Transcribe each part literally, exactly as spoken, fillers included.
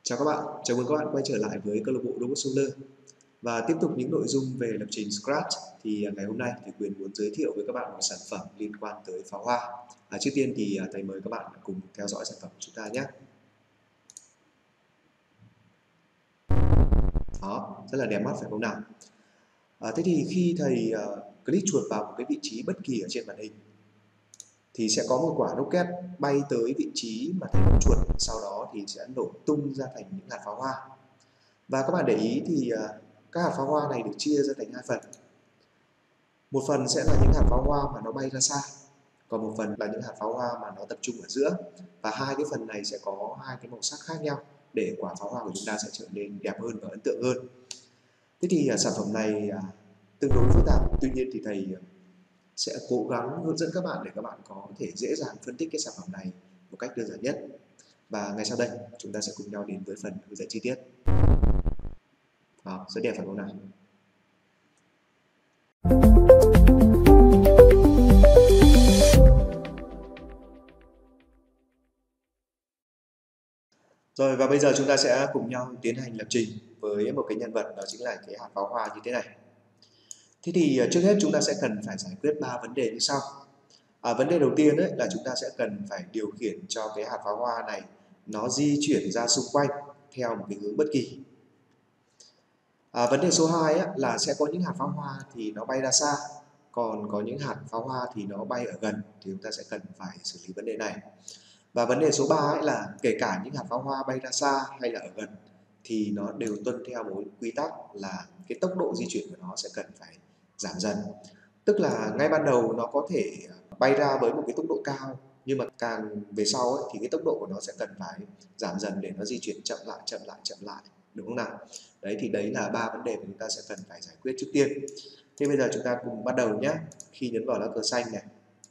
Chào các bạn, chào mừng các bạn quay trở lại với câu lạc bộ Robot Solar. Và tiếp tục những nội dung về lập trình Scratch thì ngày hôm nay thì Quyền muốn giới thiệu với các bạn một sản phẩm liên quan tới pháo hoa. À, trước tiên thì thầy mời các bạn cùng theo dõi sản phẩm của chúng ta nhé. Đó, rất là đẹp mắt phải không nào? À, thế thì khi thầy uh, click chuột vào một cái vị trí bất kỳ ở trên màn hình thì sẽ có một quả rocket bay tới vị trí mà thầy bấm chuột, sau đó thì sẽ nổ tung ra thành những hạt pháo hoa. Và các bạn để ý thì uh, các hạt pháo hoa này được chia ra thành hai phần. Một phần sẽ là những hạt pháo hoa mà nó bay ra xa, còn một phần là những hạt pháo hoa mà nó tập trung ở giữa. Và hai cái phần này sẽ có hai cái màu sắc khác nhau để quả pháo hoa của chúng ta sẽ trở nên đẹp hơn và ấn tượng hơn. Thế thì uh, sản phẩm này uh, tương đối phức tạp, tuy nhiên thì thầy sẽ cố gắng hướng dẫn các bạn để các bạn có thể dễ dàng phân tích cái sản phẩm này một cách đơn giản nhất. Và ngay sau đây chúng ta sẽ cùng nhau đến với phần hướng dẫn chi tiết. Đó, rất đẹp phải không nào? Rồi, và bây giờ chúng ta sẽ cùng nhau tiến hành lập trình với một cái nhân vật, đó chính là cái hạt pháo hoa như thế này. Thế thì trước hết chúng ta sẽ cần phải giải quyết ba vấn đề như sau. À, vấn đề đầu tiên ấy là chúng ta sẽ cần phải điều khiển cho cái hạt pháo hoa này nó di chuyển ra xung quanh theo một cái hướng bất kỳ. À, vấn đề số hai ấy là sẽ có những hạt pháo hoa thì nó bay ra xa, còn có những hạt pháo hoa thì nó bay ở gần, thì chúng ta sẽ cần phải xử lý vấn đề này. Và vấn đề số ba ấy là kể cả những hạt pháo hoa bay ra xa hay là ở gần thì nó đều tuân theo một quy tắc là cái tốc độ di chuyển của nó sẽ cần phải giảm dần. Tức là ngay ban đầu nó có thể bay ra với một cái tốc độ cao, nhưng mà càng về sau ấy, thì cái tốc độ của nó sẽ cần phải giảm dần để nó di chuyển chậm lại, chậm lại, chậm lại, đúng không nào? Đấy thì đấy là ba vấn đề mà chúng ta sẽ cần phải giải quyết trước tiên. Thế bây giờ chúng ta cùng bắt đầu nhé. Khi nhấn vào lá cờ xanh này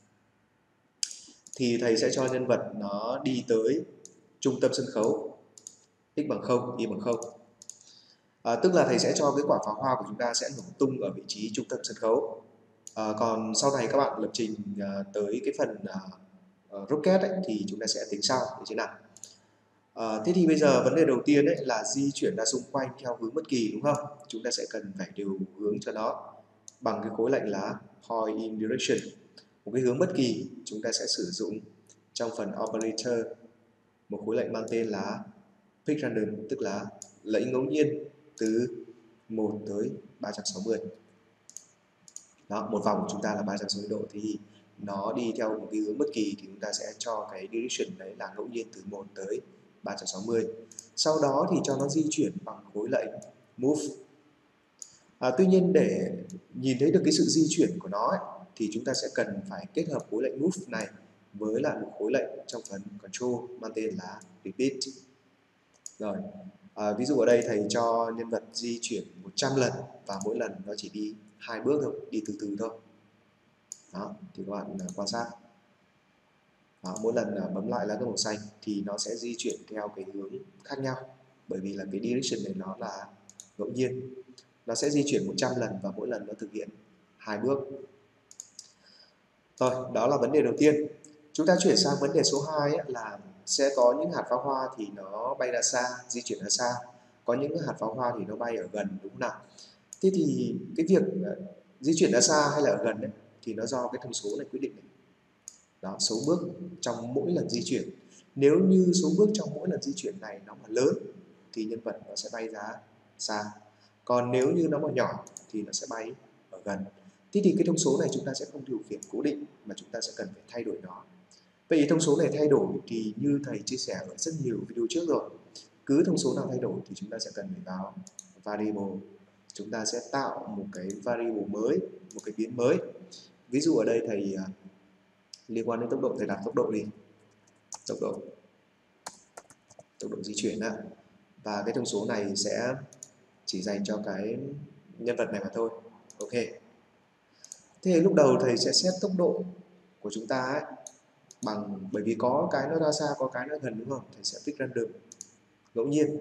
thì thầy sẽ cho nhân vật nó đi tới trung tâm sân khấu, x bằng không, y bằng không. À, tức là thầy sẽ cho cái quả pháo hoa của chúng ta sẽ nổ tung ở vị trí trung tâm sân khấu. À, còn sau này các bạn lập trình à, tới cái phần à, rocket ấy, thì chúng ta sẽ tính sau để thế nào. À, thế thì bây giờ vấn đề đầu tiên ấy là di chuyển ra xung quanh theo hướng bất kỳ, đúng không? Chúng ta sẽ cần phải điều hướng cho nó bằng cái khối lệnh là point in direction. Một cái hướng bất kỳ chúng ta sẽ sử dụng trong phần operator một khối lệnh mang tên là pick random, tức là lấy ngẫu nhiên từ một tới ba trăm sáu mươi. Đó, một vòng của chúng ta là ba trăm sáu mươi độ thì nó đi theo một cái hướng bất kỳ thì chúng ta sẽ cho cái direction đấy là ngẫu nhiên từ một tới ba trăm sáu mươi. Sau đó thì cho nó di chuyển bằng khối lệnh move. À, tuy nhiên để nhìn thấy được cái sự di chuyển của nó ấy, thì chúng ta sẽ cần phải kết hợp khối lệnh move này với lại một khối lệnh trong phần control mang tên là repeat. Rồi, à, ví dụ ở đây thầy cho nhân vật di chuyển một trăm lần và mỗi lần nó chỉ đi hai bước thôi, đi từ từ thôi. Đó, thì các bạn quan sát. Đó, mỗi lần bấm lại lá cờ màu xanh thì nó sẽ di chuyển theo cái hướng khác nhau, bởi vì là cái direction này nó là ngẫu nhiên. Nó sẽ di chuyển một trăm lần và mỗi lần nó thực hiện hai bước. Rồi, đó là vấn đề đầu tiên. Chúng ta chuyển sang vấn đề số hai ấy, là sẽ có những hạt pháo hoa thì nó bay ra xa, di chuyển ra xa. Có những hạt pháo hoa thì nó bay ở gần, đúng không nào? Thế thì cái việc di chuyển ra xa hay là ở gần ấy, thì nó do cái thông số này quyết định này. Đó, số bước trong mỗi lần di chuyển. Nếu như số bước trong mỗi lần di chuyển này nó mà lớn thì nhân vật nó sẽ bay ra xa. Còn nếu như nó mà nhỏ thì nó sẽ bay ở gần. Thế thì cái thông số này chúng ta sẽ không điều khiển cố định mà chúng ta sẽ cần phải thay đổi nó. Vậy thông số này thay đổi thì như thầy chia sẻ ở rất nhiều video trước rồi. Cứ thông số nào thay đổi thì chúng ta sẽ cần phải vào variable. Chúng ta sẽ tạo một cái variable mới, một cái biến mới. Ví dụ ở đây thầy uh, liên quan đến tốc độ, thầy đặt tốc độ đi. Tốc độ tốc độ di chuyển đó. Và cái thông số này sẽ chỉ dành cho cái nhân vật này mà thôi. Ok. Thế lúc đầu thầy sẽ set tốc độ của chúng ta ấy, bằng, bởi vì có cái nó ra xa, có cái nó gần, đúng không? Thầy sẽ pick random, ngẫu nhiên,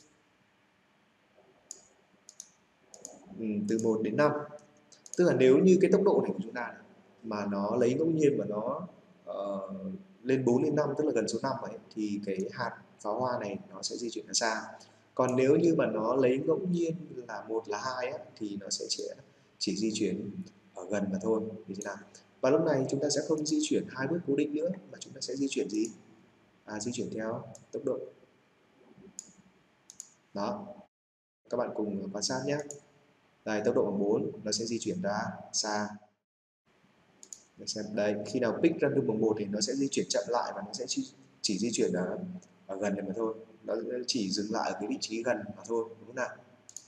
ừ, từ một đến năm. Tức là nếu như cái tốc độ này của chúng ta mà nó lấy ngẫu nhiên mà nó uh, lên bốn đến năm, tức là gần số năm ấy, thì cái hạt pháo hoa này nó sẽ di chuyển ra xa. Còn nếu như mà nó lấy ngẫu nhiên là một là hai á, thì nó sẽ chỉ, chỉ di chuyển ở gần mà thôi. Như thế nào? Và lúc này chúng ta sẽ không di chuyển hai bước cố định nữa, mà chúng ta sẽ di chuyển gì? À, di chuyển theo tốc độ. Đó, các bạn cùng quan sát nhé. Đây, tốc độ bằng bốn, nó sẽ di chuyển ra xa. Để xem đây, khi nào pick random bằng một thì nó sẽ di chuyển chậm lại và nó sẽ chỉ, chỉ di chuyển ở, ở gần này mà thôi. Nó chỉ dừng lại ở cái vị trí gần mà thôi, đúng không nào?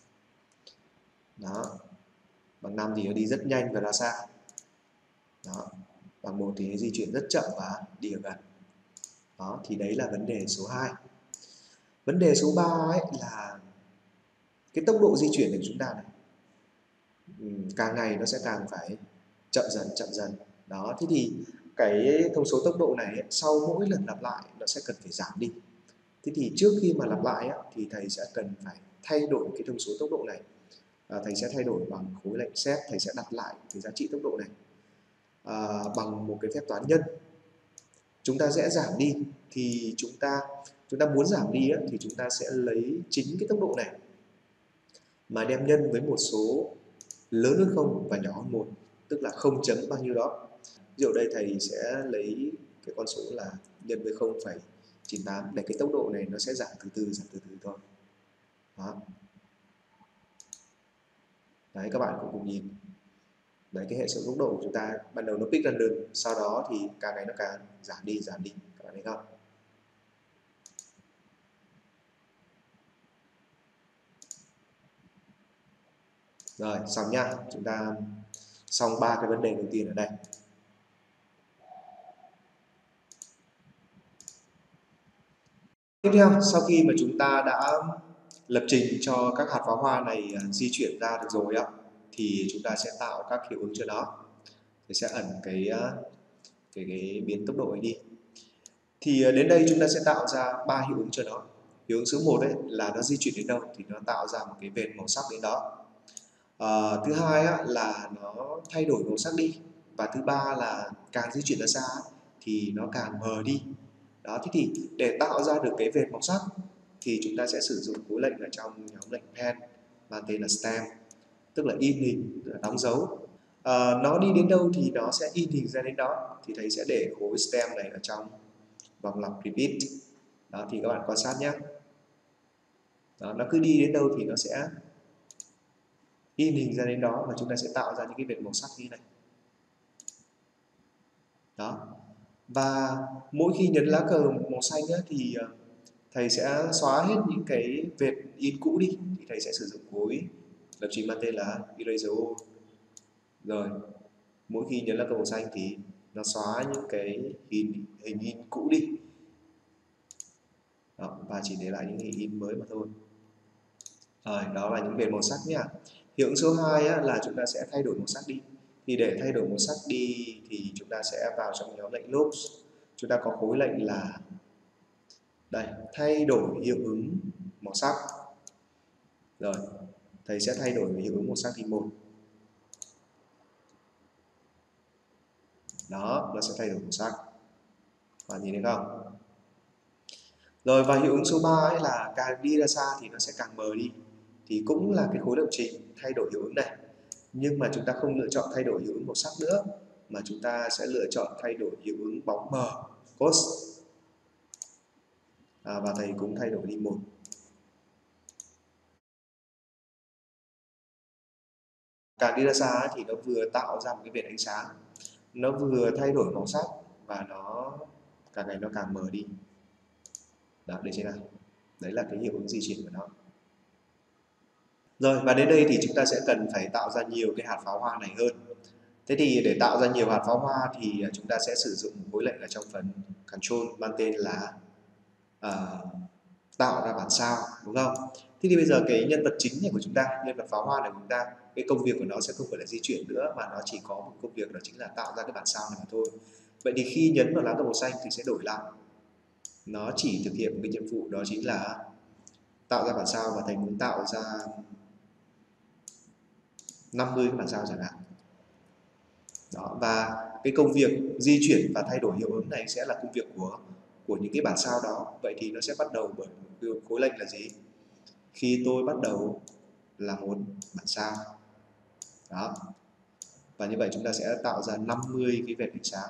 Đó, bằng năm thì nó đi rất nhanh và ra xa. Đó, bằng một thì nó di chuyển rất chậm và đi ở gần. Đó, thì đấy là vấn đề số hai. Vấn đề số ba ấy là cái tốc độ di chuyển của chúng ta này, càng ngày nó sẽ càng phải chậm dần chậm dần. Đó, thế thì cái thông số tốc độ này ấy, sau mỗi lần lặp lại nó sẽ cần phải giảm đi. Thế thì trước khi mà lặp lại ấy, thì thầy sẽ cần phải thay đổi cái thông số tốc độ này. À, thầy sẽ thay đổi bằng khối lệnh set, thầy sẽ đặt lại cái giá trị tốc độ này à, bằng một cái phép toán nhân. Chúng ta sẽ giảm đi thì chúng ta chúng ta muốn giảm đi ấy, thì chúng ta sẽ lấy chính cái tốc độ này mà đem nhân với một số lớn hơn không và nhỏ hơn một, tức là không chấm bao nhiêu đó. Ví dụ đây thầy sẽ lấy cái con số là nhân với không phẩy chín tám để cái tốc độ này nó sẽ giảm từ từ giảm từ từ thôi. Đó. Đấy, các bạn cũng cùng nhìn. Đấy, cái hệ số tốc độ của chúng ta ban đầu nó pick random, sau đó thì càng ngày nó càng giảm đi giảm đi, các bạn thấy không? Rồi, xong nhá. Chúng ta xong ba cái vấn đề đầu tiên ở đây. Tiếp theo, sau khi mà chúng ta đã lập trình cho các hạt pháo hoa này di chuyển ra được rồi á, thì chúng ta sẽ tạo các hiệu ứng cho nó. Thì sẽ ẩn cái cái, cái biến tốc độ ấy đi. Thì đến đây chúng ta sẽ tạo ra ba hiệu ứng cho nó. Hiệu ứng số một ấy là nó di chuyển đến đâu thì nó tạo ra một cái vệt màu sắc đến đó. À, thứ hai á, là nó thay đổi màu sắc đi, và thứ ba là càng di chuyển ra xa thì nó càng mờ đi. Đó, thế thì để tạo ra được cái vệt màu sắc thì chúng ta sẽ sử dụng khối lệnh ở trong nhóm lệnh pen mang tên là stem, tức là in hình, tức là đóng dấu. À, nó đi đến đâu thì nó sẽ in hình ra đến đó, thì thầy sẽ để khối stem này ở trong vòng lặp repeat. Đó, thì các bạn quan sát nhé. Đó, nó cứ đi đến đâu thì nó sẽ in hình ra đến đó, và chúng ta sẽ tạo ra những cái vệt màu sắc như này. Đó, và mỗi khi nhấn lá cờ màu xanh á, thì thầy sẽ xóa hết những cái vệt in cũ đi, thì thầy sẽ sử dụng khối lập trình mang tên là eraser. Rồi mỗi khi nhấn lá cờ màu xanh thì nó xóa những cái hình hình in cũ đi. Đó, và chỉ để lại những hình in mới mà thôi. Rồi, đó là những vệt màu sắc nhá. Hiệu ứng số hai á, là chúng ta sẽ thay đổi màu sắc đi. Thì để thay đổi màu sắc đi thì chúng ta sẽ vào trong nhóm lệnh loops. Chúng ta có khối lệnh là đây, thay đổi hiệu ứng màu sắc. Rồi, thầy sẽ thay đổi hiệu ứng màu sắc thì một. Đó, nó sẽ thay đổi màu sắc. Bạn nhìn thấy không? Rồi, và hiệu ứng số ba ấy là càng đi ra xa thì nó sẽ càng mờ đi. Thì cũng là cái khối lập trình thay đổi hiệu ứng này. Nhưng mà chúng ta không lựa chọn thay đổi hiệu ứng màu sắc nữa, mà chúng ta sẽ lựa chọn thay đổi hiệu ứng bóng mờ, ghost. À, và thầy cũng thay đổi đi một. Càng đi ra xa thì nó vừa tạo ra một cái vệt ánh sáng, nó vừa thay đổi màu sắc, và nó càng ngày nó càng mờ đi. Đó, đây trên này. Đấy là cái hiệu ứng di chuyển của nó. Rồi, và đến đây thì chúng ta sẽ cần phải tạo ra nhiều cái hạt pháo hoa này hơn. Thế thì để tạo ra nhiều hạt pháo hoa thì chúng ta sẽ sử dụng khối lệnh ở trong phần control mang tên là uh, tạo ra bản sao, đúng không? Thế thì bây giờ cái nhân vật chính này của chúng ta, nhân vật pháo hoa này của chúng ta, cái công việc của nó sẽ không phải là di chuyển nữa, mà nó chỉ có một công việc đó chính là tạo ra cái bản sao này mà thôi. Vậy thì khi nhấn vào lá cờ màu xanh thì sẽ đổi lại. Nó chỉ thực hiện một cái nhiệm vụ đó chính là tạo ra bản sao, và thầy muốn tạo ra năm mươi cái bản sao chẳng hạn. Đó, và cái công việc di chuyển và thay đổi hiệu ứng này sẽ là công việc của của những cái bản sao đó. Vậy thì nó sẽ bắt đầu bởi một khối lệnh là gì? Khi tôi bắt đầu là một bản sao. Đó. Và như vậy chúng ta sẽ tạo ra năm mươi cái vệt ánh sáng.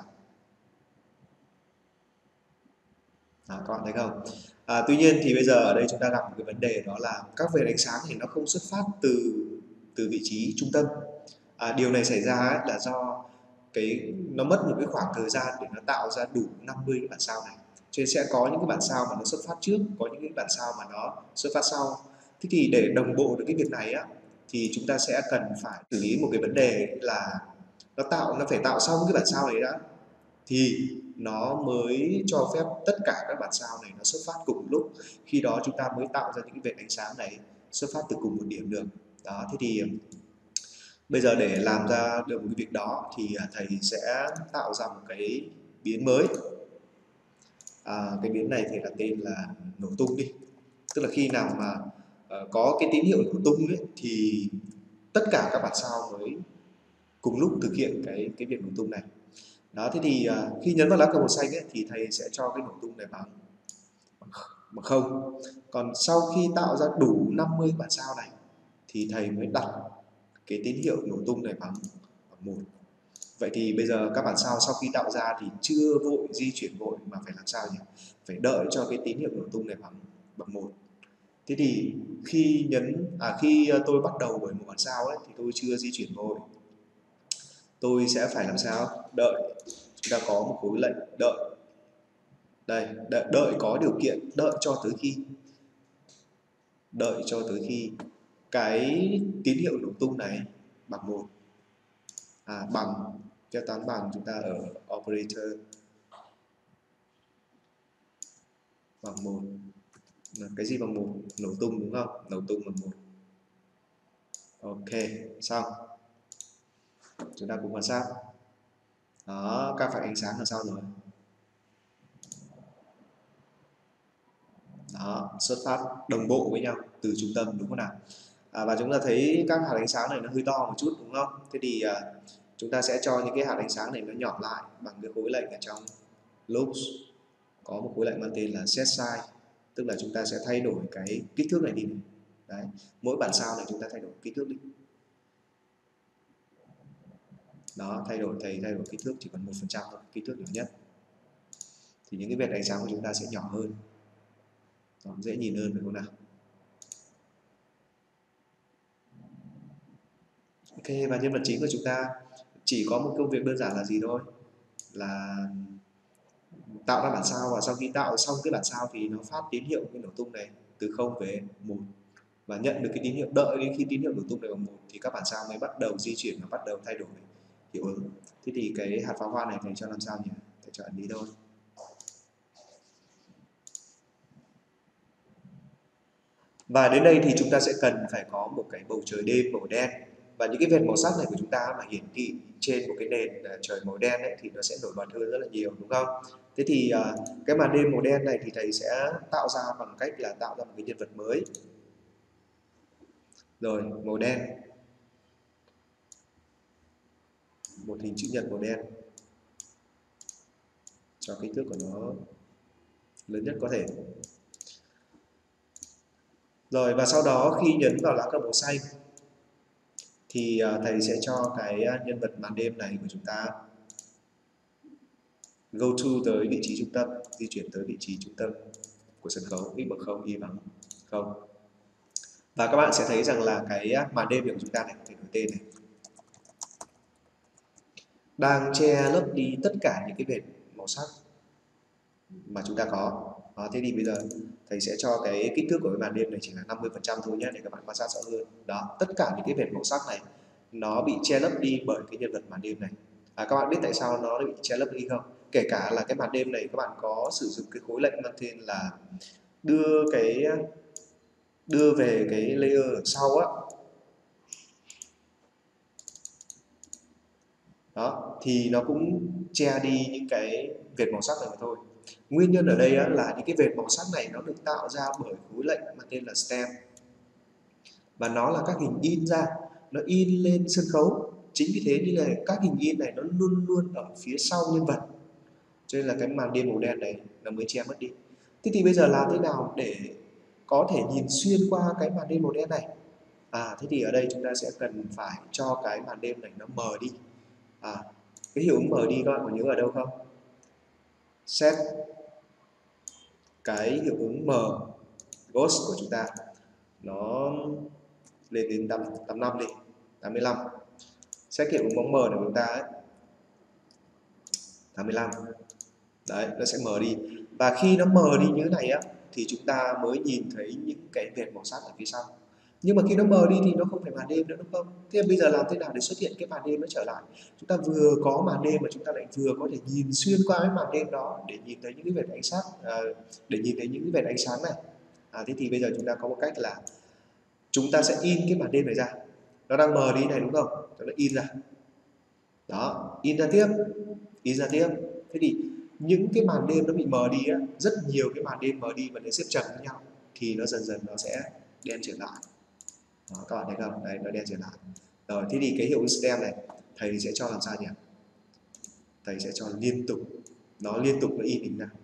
À, các bạn thấy không? À, tuy nhiên thì bây giờ ở đây chúng ta gặp một cái vấn đề, đó là các vệt ánh sáng thì nó không xuất phát từ từ vị trí trung tâm. À, điều này xảy ra ấy là do cái nó mất một cái khoảng thời gian để nó tạo ra đủ năm mươi cái bản sao này. Cho nên sẽ có những cái bản sao mà nó xuất phát trước, có những cái bản sao mà nó xuất phát sau. Thế thì để đồng bộ được cái việc này á, thì chúng ta sẽ cần phải xử lý một cái vấn đề là nó tạo nó phải tạo xong cái bản sao này đã, thì nó mới cho phép tất cả các bản sao này nó xuất phát cùng một lúc. Khi đó chúng ta mới tạo ra những cái vệt ánh sáng này xuất phát từ cùng một điểm được. Đó, thế thì bây giờ để làm ra được một cái việc đó thì thầy sẽ tạo ra một cái biến mới. À, cái biến này thì là tên là nổ tung đi. Tức là khi nào mà uh, có cái tín hiệu nổ tung ấy, thì tất cả các bản sao mới cùng lúc thực hiện cái cái việc nổ tung này. Đó, thế thì uh, khi nhấn vào lá cờ màu xanh ấy, thì thầy sẽ cho cái nổ tung này bằng bằng không. Còn sau khi tạo ra đủ năm mươi bản sao này thì thầy mới đặt cái tín hiệu nổ tung này bằng bằng một. Vậy thì bây giờ các bản sao sau khi tạo ra thì chưa vội di chuyển vội, mà phải làm sao nhỉ? Phải đợi cho cái tín hiệu nổ tung này bằng bằng một. Thế thì khi nhấn à khi tôi bắt đầu bởi một bản sao ấy thì tôi chưa di chuyển vội. Tôi sẽ phải làm sao? Đợi. Chúng ta có một khối lệnh đợi. Đây, đợi, đợi có điều kiện, đợi cho tới khi đợi cho tới khi cái tín hiệu nổ tung này bằng một. À, bằng phép toán bằng chúng ta ở operator bằng một. Cái gì bằng một? Nổ tung đúng không? Nổ tung bằng một. Ok, xong. Chúng ta cùng quan sát. Đó, các vạch ánh sáng là sao rồi? Đó, xuất phát đồng bộ với nhau từ trung tâm, đúng không nào? À, và chúng ta thấy các hạt ánh sáng này nó hơi to một chút, đúng không? Thế thì à, chúng ta sẽ cho những cái hạt ánh sáng này nó nhỏ lại bằng cái khối lệnh ở trong loops. Có một khối lệnh mang tên là set size, tức là chúng ta sẽ thay đổi cái kích thước này đi. Đấy, mỗi bản sao này chúng ta thay đổi kích thước đi. Đó, thay đổi thầy thay đổi kích thước chỉ còn một phần trăm thôi, kích thước nhỏ nhất. Thì những cái vệt ánh sáng của chúng ta sẽ nhỏ hơn. Đó, dễ nhìn hơn, phải không nào? Ok, và nhân vật chính của chúng ta chỉ có một công việc đơn giản là gì thôi, là tạo ra bản sao, và sau khi tạo xong cái bản sao thì nó phát tín hiệu cái nổ tung này từ không về một, và nhận được cái tín hiệu, đợi đến khi tín hiệu nổ tung này bằng một thì các bản sao mới bắt đầu di chuyển và bắt đầu thay đổi hiệu ứng. Thế thì cái hạt pháo hoa này thầy cho làm sao nhỉ? Thầy cho ấn đi thôi. Và đến đây thì chúng ta sẽ cần phải có một cái bầu trời đêm màu đen, và những cái vệt màu sắc này của chúng ta mà hiển thị trên một cái nền trời màu đen ấy, thì nó sẽ nổi bật hơn rất là nhiều, đúng không? Thế thì cái màn đêm màu đen này thì thầy sẽ tạo ra bằng cách là tạo ra một cái nhân vật mới. Rồi, màu đen, một hình chữ nhật màu đen, cho kích thước của nó lớn nhất có thể. Rồi, và sau đó khi nhấn vào lá cờ màu xanh thì thầy sẽ cho cái nhân vật màn đêm này của chúng ta go to tới vị trí trung tâm, di chuyển tới vị trí trung tâm của sân khấu, x bằng không, y bằng không. Và các bạn sẽ thấy rằng là cái màn đêm của chúng ta này, thầy đổi tên này, đang che lấp đi tất cả những cái vệt màu sắc mà chúng ta có. Đó, thế thì bây giờ thầy sẽ cho cái kích thước của cái màn đêm này chỉ là năm mươi phần trăm thôi nhé, để các bạn quan sát rõ hơn. Đó, tất cả những cái vệt màu sắc này nó bị che lấp đi bởi cái nhân vật màn đêm này. À, các bạn biết tại sao nó bị che lấp đi không? Kể cả là cái màn đêm này các bạn có sử dụng cái khối lệnh mang tên là đưa cái đưa về cái layer ở sau á, đó thì nó cũng che đi những cái vệt màu sắc này mà thôi. Nguyên nhân ở đây á, là những cái vệt màu sắc này nó được tạo ra bởi khối lệnh mang tên là stem, và nó là các hình in ra, nó in lên sân khấu. Chính vì thế nên là các hình in này nó luôn luôn ở phía sau nhân vật, cho nên là cái màn đêm màu đen này nó mới che mất đi. Thế thì bây giờ làm thế nào để có thể nhìn xuyên qua cái màn đêm màu đen này? À, thế thì ở đây chúng ta sẽ cần phải cho cái màn đêm này nó mờ đi. À, cái hiệu ứng mờ đi các bạn có nhớ ở đâu không? Set cái hiệu ứng mờ ghost của chúng ta nó lên đến tám mươi lăm đi, tám mươi lăm. Set hiệu ứng bóng mờ của chúng ta ấy, tám mươi lăm. Đấy, nó sẽ mờ đi. Và khi nó mờ đi như thế này á thì chúng ta mới nhìn thấy những cái vệt màu sắc ở phía sau. Nhưng mà khi nó mờ đi thì nó không phải màn đêm nữa, đúng không? Thế bây giờ làm thế nào để xuất hiện cái màn đêm nó trở lại? Chúng ta vừa có màn đêm mà chúng ta lại vừa có thể nhìn xuyên qua cái màn đêm đó để nhìn thấy những cái vệt ánh sáng, à, để nhìn thấy những cái vệt ánh sáng này. À, thế thì bây giờ chúng ta có một cách là chúng ta sẽ in cái màn đêm này ra. Nó đang mờ đi này đúng không? Chúng ta in ra. Đó, in ra tiếp, in ra tiếp. Thế thì những cái màn đêm nó bị mờ đi á, rất nhiều cái màn đêm mờ đi và nó xếp chồng với nhau thì nó dần dần nó sẽ đen trở lại. Đó, các bạn thấy không? Đấy, nó đen trở lại. Rồi, thế thì cái hiệu ứng stem này thầy sẽ cho làm sao nhỉ? Thầy sẽ cho liên tục, nó liên tục nó in hình ra.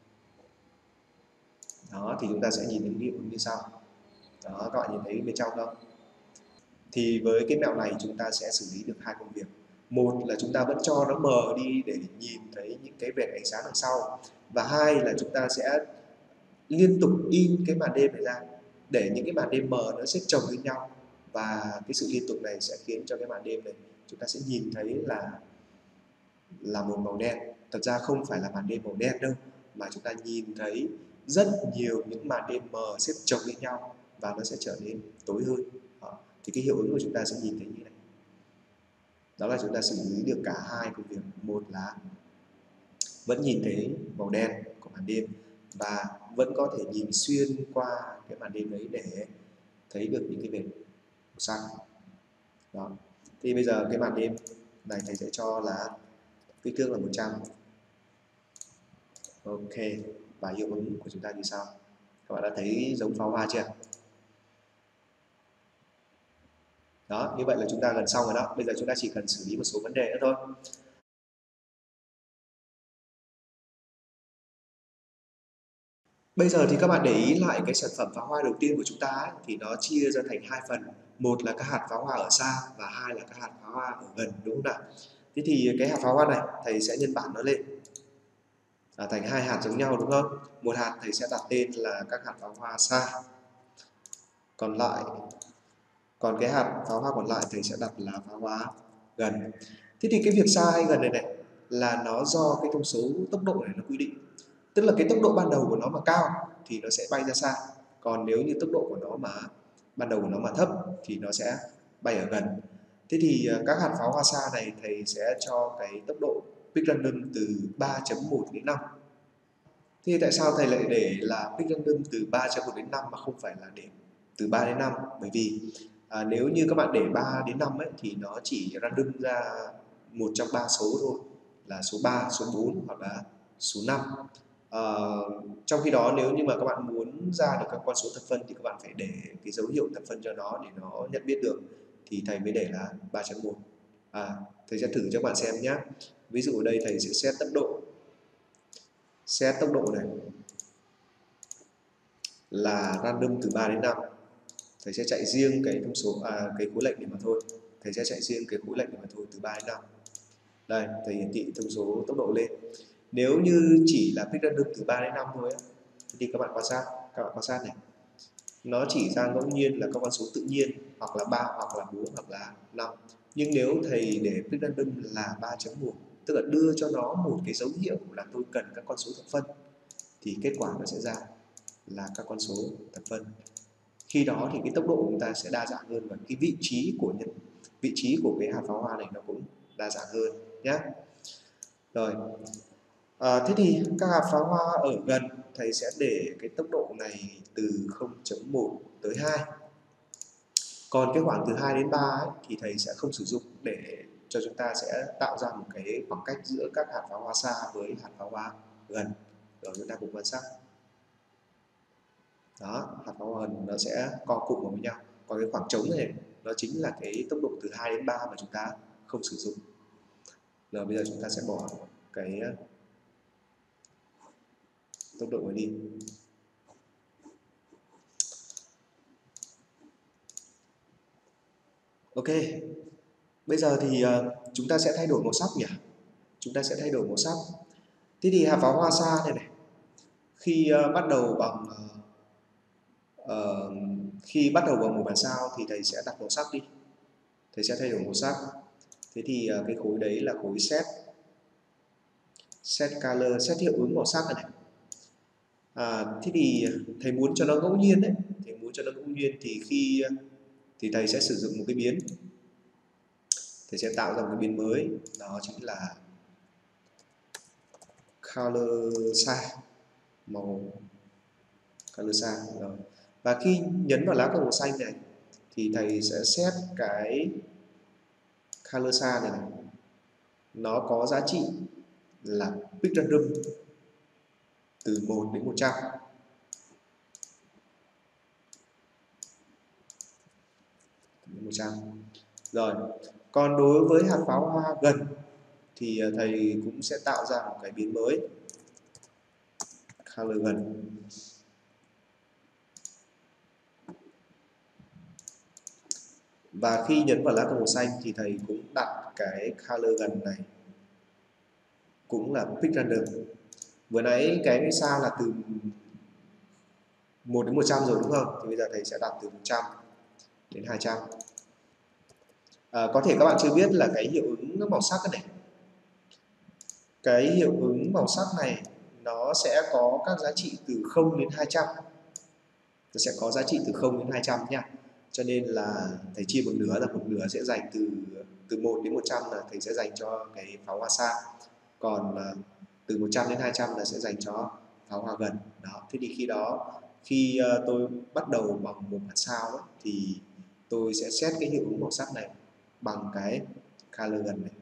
Đó, thì chúng ta sẽ nhìn thấy hiệu ứng như sau. Đó, các bạn nhìn thấy bên trong không? Thì với cái mẹo này chúng ta sẽ xử lý được hai công việc. Một là chúng ta vẫn cho nó mờ đi để nhìn thấy những cái vệt ánh sáng đằng sau, và hai là chúng ta sẽ liên tục in cái màn đêm này ra để những cái màn đêm mờ nó xếp chồng với nhau, và cái sự liên tục này sẽ khiến cho cái màn đêm này chúng ta sẽ nhìn thấy là là một màu đen. Thật ra không phải là màn đêm màu đen đâu, mà chúng ta nhìn thấy rất nhiều những màn đêm mờ xếp chồng với nhau và nó sẽ trở nên tối hơn. Đó. Thì cái hiệu ứng của chúng ta sẽ nhìn thấy như này. Đó là chúng ta xử lý được cả hai công việc. Một là vẫn nhìn thấy màu đen của màn đêm và vẫn có thể nhìn xuyên qua cái màn đêm đấy để thấy được những cái vệt màu xanh. Đó. Thì bây giờ cái màn đêm này thầy sẽ cho là kích thước là một trăm. Ok, và hiệu ứng của chúng ta như sau. Các bạn đã thấy giống pháo hoa chưa? Đó, như vậy là chúng ta gần xong rồi đó. Bây giờ chúng ta chỉ cần xử lý một số vấn đề nữa thôi. Bây giờ thì các bạn để ý lại cái sản phẩm pháo hoa đầu tiên của chúng ta ấy, thì nó chia ra thành hai phần. Một là các hạt pháo hoa ở xa và hai là các hạt pháo hoa ở gần, đúng không nào? Thế thì cái hạt pháo hoa này thầy sẽ nhân bản nó lên à, thành hai hạt giống nhau, đúng không? Một hạt thầy sẽ đặt tên là các hạt pháo hoa xa. Còn lại còn cái hạt pháo hoa còn lại thầy sẽ đặt là pháo hoa gần. Thế thì cái việc xa hay gần này này là nó do cái thông số tốc độ này nó quy định. Tức là cái tốc độ ban đầu của nó mà cao thì nó sẽ bay ra xa. Còn nếu như tốc độ của nó mà ban đầu của nó mà thấp thì nó sẽ bay ở gần. Thế thì các hạt pháo hoa xa này thầy sẽ cho cái tốc độ peak random từ ba chấm một đến năm. Thế tại sao thầy lại để là peak random từ ba chấm một đến năm mà không phải là để từ ba đến năm? Bởi vì à, nếu như các bạn để ba đến năm ấy thì nó chỉ random ra một trong ba số thôi, là số ba, số bốn hoặc là số năm. À, trong khi đó nếu như mà các bạn muốn ra được các con số thập phân thì các bạn phải để cái dấu hiệu thập phân cho nó để nó nhận biết được, thì thầy mới để là ba chấm một. À, thầy sẽ thử cho các bạn xem nhé. Ví dụ ở đây thầy sẽ set tốc độ set tốc độ này là random từ ba đến năm. Thầy sẽ chạy riêng cái thông số à, cái khối lệnh này mà thôi. Thầy sẽ chạy riêng cái khối lệnh này mà thôi, từ ba đến năm. Đây, thầy hiển thị thông số tốc độ lên. Nếu như chỉ là peak random từ ba đến năm thôi á, thì các bạn quan sát, các bạn quan sát này. Nó chỉ ra ngẫu nhiên là các con số tự nhiên, hoặc là ba, hoặc là bốn, hoặc là năm. Nhưng nếu thầy để peak random là ba chấm một, tức là đưa cho nó một cái dấu hiệu là tôi cần các con số thập phân, thì kết quả nó sẽ ra là các con số thập phân. Khi đó thì cái tốc độ của chúng ta sẽ đa dạng hơn, và cái vị trí của nhân vị trí của cái hạt pháo hoa này nó cũng đa dạng hơn nhé. Rồi à, thế thì các hạt pháo hoa ở gần thầy sẽ để cái tốc độ này từ không chấm một tới hai. Còn cái khoảng từ hai đến ba ấy, thì thầy sẽ không sử dụng, để cho chúng ta sẽ tạo ra một cái khoảng cách giữa các hạt pháo hoa xa với hạt pháo hoa gần. Rồi chúng ta cùng quan sát. Đó, hạt pháo hoa gần nó sẽ co cụm vào với nhau. Còn cái khoảng trống này nó chính là cái tốc độ từ hai đến ba mà chúng ta không sử dụng. Rồi bây giờ chúng ta sẽ bỏ cái tốc độ máy đi. Ok, bây giờ thì uh, chúng ta sẽ thay đổi màu sắc nhỉ? Chúng ta sẽ thay đổi màu sắc. Thế thì hạt pháo hoa xa này này, khi uh, bắt đầu bằng uh, uh, khi bắt đầu bằng một bản sao thì thầy sẽ đặt màu sắc đi. Thầy sẽ thay đổi màu sắc. Thế thì uh, cái khối đấy là khối set set color, set hiệu ứng màu sắc này. này. À, thế thì thầy muốn cho nó ngẫu nhiên đấy, thầy muốn cho nó ngẫu nhiên thì khi thì thầy sẽ sử dụng một cái biến, thầy sẽ tạo ra một cái biến mới, đó chính là color xa, màu color xa rồi. Và khi nhấn vào lá cờ màu xanh này thì thầy sẽ set cái color xa này, này nó có giá trị là pick random từ một đến một trăm. một trăm. Rồi, còn đối với hạt pháo hoa gần thì thầy cũng sẽ tạo ra một cái biến mới, color gần. Và khi nhấn vào lá cờ màu xanh thì thầy cũng đặt cái color gần này cũng là pick random. Vừa nãy cái xa là từ một đến một trăm rồi đúng không? Thì bây giờ thầy sẽ đặt từ một trăm đến hai trăm. À, có thể các bạn chưa biết là cái hiệu ứng màu sắc này, cái hiệu ứng màu sắc này nó sẽ có các giá trị từ không đến hai trăm. Nó sẽ có giá trị từ không đến hai trăm nha. Cho nên là thầy chia một nửa, là một nửa sẽ dành từ từ một đến một trăm là thầy sẽ dành cho cái pháo hoa xa. Còn từ một trăm đến hai trăm là sẽ dành cho pháo hoa gần. Đó, thế thì khi đó khi tôi bắt đầu bằng một bản sao ấy, thì tôi sẽ set cái hiệu ứng màu sắc này bằng cái color gần này.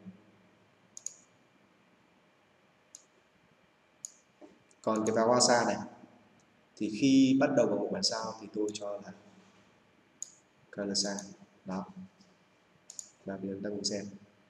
Còn cái pháo hoa xa này thì khi bắt đầu bằng một bản sao thì tôi cho là color xa. Đó. Và bây giờ ta cùng xem.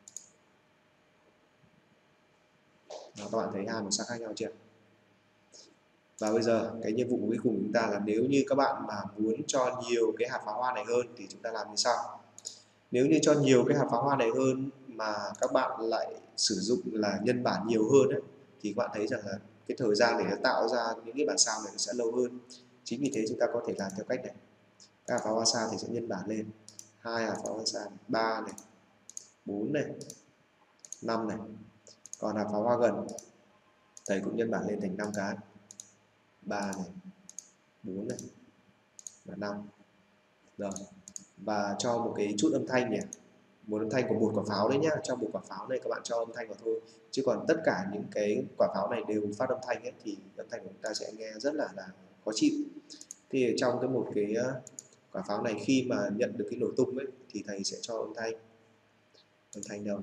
Đó, các bạn thấy hai màu sắc khác nhau chưa? Và bây giờ cái nhiệm vụ cuối cùng của chúng ta là nếu như các bạn mà muốn cho nhiều cái hạt pháo hoa này hơn thì chúng ta làm như sau. Nếu như cho nhiều cái hạt pháo hoa này hơn mà các bạn lại sử dụng là nhân bản nhiều hơn ấy, thì các bạn thấy rằng là cái thời gian để nó tạo ra những cái bản sao này nó sẽ lâu hơn. Chính vì thế chúng ta có thể làm theo cách này. Các hạt pháo hoa xa thì sẽ nhân bản lên hai hạt pháo hoa xa, ba này, bốn này, năm này. Còn hạt pháo hoa gần thầy cũng nhân bản lên thành năm cái, ba này, bốn này và năm. Rồi. Và cho một cái chút âm thanh nhỉ, một âm thanh của một quả pháo đấy nhá, cho một quả pháo này các bạn cho âm thanh vào thôi, chứ còn tất cả những cái quả pháo này đều phát âm thanh ấy, thì âm thanh của chúng ta sẽ nghe rất là là khó chịu. Thì trong cái một cái quả pháo này khi mà nhận được cái nổ tung ấy thì thầy sẽ cho âm thanh, âm thanh đâu?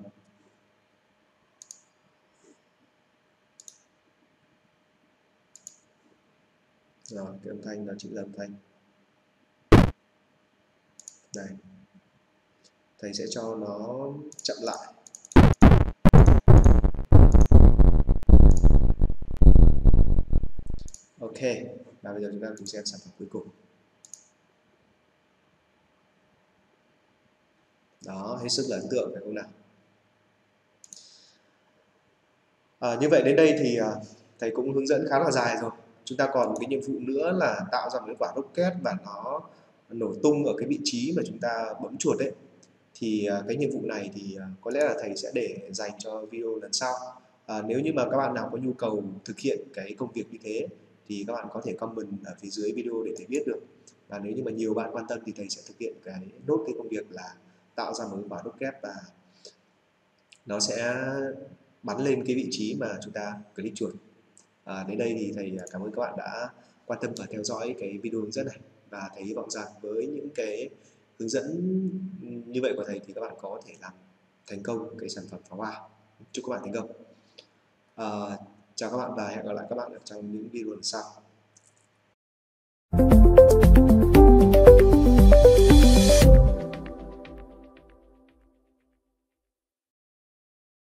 Rồi, cái âm thanh đó chính là âm thanh đây. Thầy sẽ cho nó chậm lại. Ok, và bây giờ chúng ta cùng xem sản phẩm cuối cùng. Đó, hết sức là ấn tượng phải không nào? À, như vậy đến đây thì uh, thầy cũng hướng dẫn khá là dài rồi. Chúng ta còn một cái nhiệm vụ nữa là tạo ra một cái quả rocket và nó nổ tung ở cái vị trí mà chúng ta bấm chuột đấy. Thì uh, cái nhiệm vụ này thì uh, có lẽ là thầy sẽ để dành cho video lần sau. À, nếu như mà các bạn nào có nhu cầu thực hiện cái công việc như thế thì các bạn có thể comment ở phía dưới video để thầy biết được. Và nếu như mà nhiều bạn quan tâm thì thầy sẽ thực hiện cái nốt cái công việc là tạo ra một cái quả rocket và nó sẽ bắn lên cái vị trí mà chúng ta click chuột. À, đến đây thì thầy cảm ơn các bạn đã quan tâm và theo dõi cái video hướng dẫn này, và thầy hy vọng rằng với những cái hướng dẫn như vậy của thầy thì các bạn có thể làm thành công cái sản phẩm pháo hoa. Chúc các bạn thành công. À, chào các bạn và hẹn gặp lại các bạn ở trong những video lần sau.